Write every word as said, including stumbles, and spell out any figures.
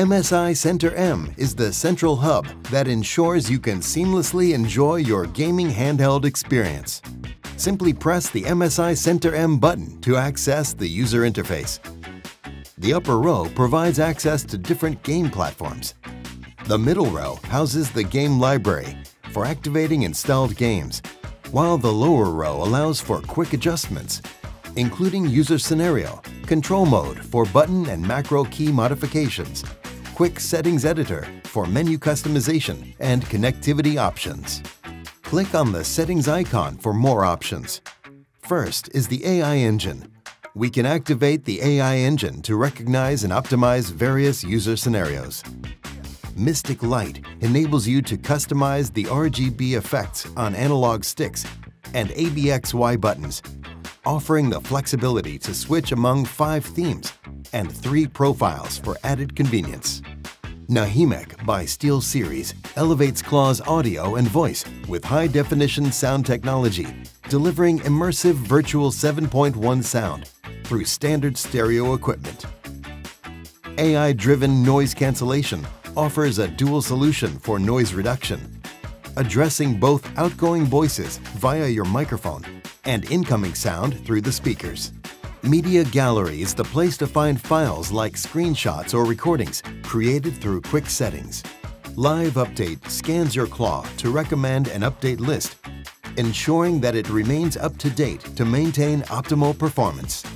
M S I Center M is the central hub that ensures you can seamlessly enjoy your gaming handheld experience. Simply press the M S I Center M button to access the user interface. The upper row provides access to different game platforms. The middle row houses the game library for activating installed games, while the lower row allows for quick adjustments, including user scenario, control mode for button and macro key modifications, quick settings editor for menu customization and connectivity options. Click on the settings icon for more options. First is the A I engine. We can activate the A I engine to recognize and optimize various user scenarios. Mystic Light enables you to customize the R G B effects on analog sticks and A B X Y buttons, offering the flexibility to switch among five themes and three profiles for added convenience. Nahimic by SteelSeries elevates Claw's audio and voice with high-definition sound technology, delivering immersive virtual seven point one sound through standard stereo equipment. A I-driven noise cancellation offers a dual solution for noise reduction, addressing both outgoing voices via your microphone and incoming sound through the speakers. Media Gallery is the place to find files like screenshots or recordings created through quick settings. Live Update scans your Claw to recommend an update list, ensuring that it remains up to date to maintain optimal performance.